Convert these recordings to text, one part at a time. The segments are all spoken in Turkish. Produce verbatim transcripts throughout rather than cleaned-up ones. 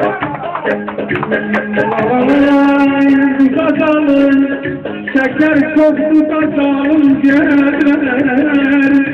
Kazalım, şeker koktu kazalım gel.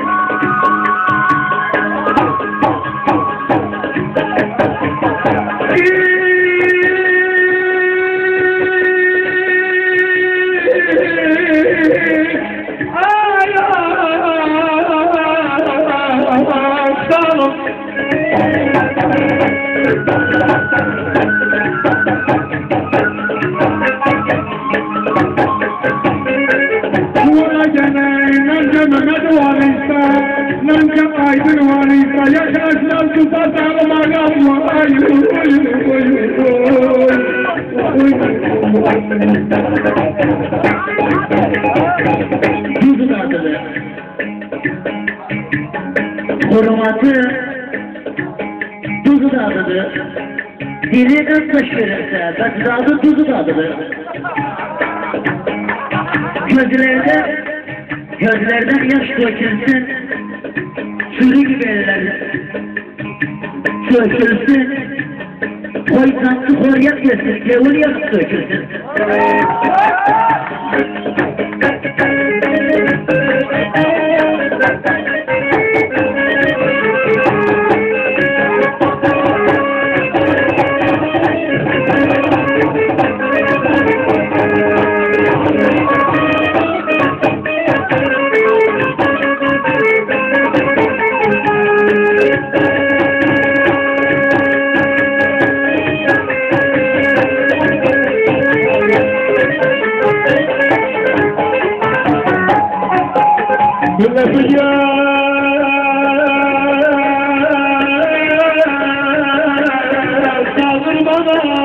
Mehmet varıysa, nanca aydın varıysa, yaşasın tutasam ağam vay Dudu dağıdı. Korumatı Dudu dağıdı. Dili ön taş verirse, kaçırdı Dudu dağıdı. Gözlerde Gözlerden yaş dökülsün, sürü gibi eller dökülsün, koy tatlı koryat yesin, gevur yak dökülsün. Güneşe saldır bana,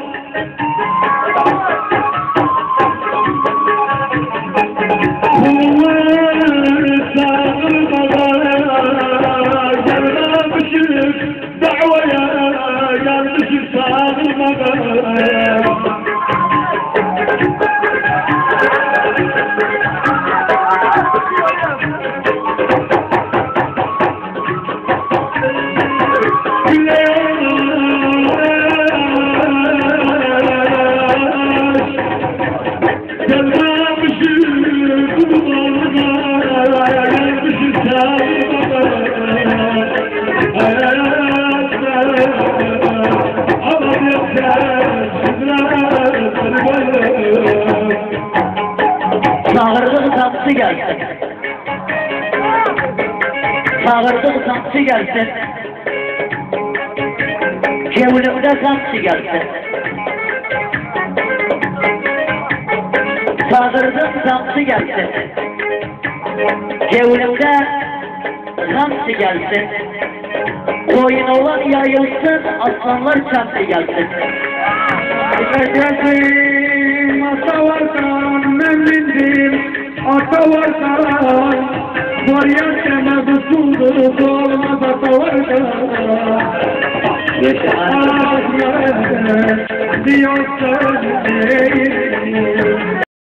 saldır bana, gelmemişim davaya, gelmişim saldır bana. Çağırdığı kapısı gelsin. Çağırdığı kapısı gelsin. Cevlimde kapısı gelsin. Çağırdığı kapısı gelsin. Cevlimde kapısı gelsin. Koyun olan yayılsın, aslanlar çapsı gelsin. Gideceğim, ata varsan ben bindim, ata varsan var yaşama tutuldu, olmaz ata varsan. Yaşa, diyorsun değil.